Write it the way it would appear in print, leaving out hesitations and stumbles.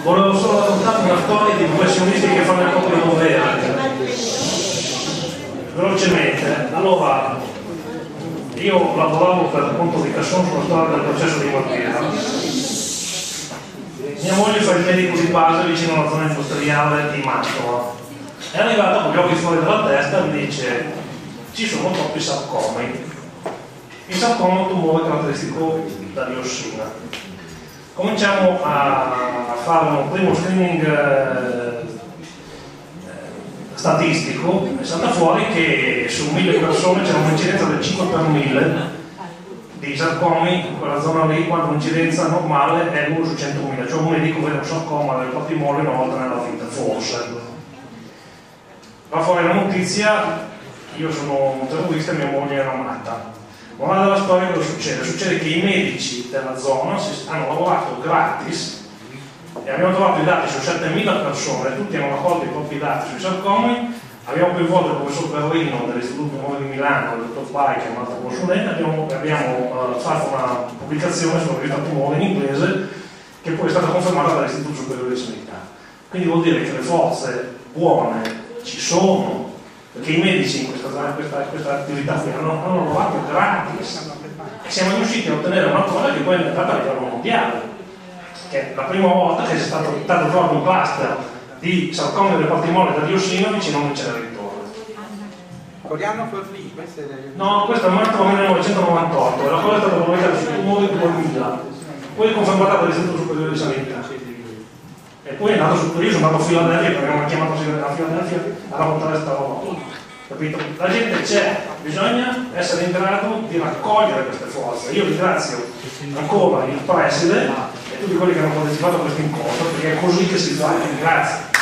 Volevo solo raccontare una storia di professionisti che fanno il proprio dovere. Velocemente, allora, io lavoravo per conto di Casson sulla storia del processo di Matera. Mia moglie fa il medico di base vicino alla zona industriale di Mantova. È arrivata con gli occhi fuori dalla testa e mi dice: ci sono troppi sarcomi. Il sarcoma è un tumore caratteristico da diossina. Cominciamo a fare un primo screening statistico e salta fuori che su 1000 persone c'è un'incidenza del 5 per 1000 di sarcomi in quella zona lì, quando l'incidenza normale è 1 su 100.000, cioè un medico vede un sarcoma del patrimone una volta nella vita, forse. Va fuori la notizia, io sono un terrorista e mia moglie è una matta. Ma della storia cosa succede? Succede che i medici della zona hanno lavorato gratis e abbiamo trovato i dati su 7.000 persone, tutti hanno raccolto i propri dati sui sarcomi. Abbiamo coinvolto il professor Perrino dell'Istituto Nuovo di Milano, il dottor Pai, che è un altro consulente, abbiamo fatto una pubblicazione sulla rivista Tumore in inglese, che poi è stata confermata dall'Istituto Superiore di Sanità. Quindi vuol dire che le forze buone ci sono, perché i medici in questa attività qui hanno lavorato gratis e siamo riusciti a ottenere una cosa che poi è diventata a livello mondiale, che è la prima volta che è stato trovato un cluster di sarcomi del patrimone da diossina vicino a un inceneritore. Quell'anno fu lì? No, questo è il marzo 1998, la cosa è stata pubblicata su Tumore del 2000, poi è confermata dall'Istituto Superiore di Sanità. E poi è andato io sono andato a Filadelfia perché mi hanno chiamato a Filadelfia a raccontare questa roba. Capito? La gente c'è, bisogna essere in grado di raccogliere queste forze. Io ringrazio ancora il preside e tutti quelli che hanno partecipato a questo incontro, perché è così che si fa. Grazie.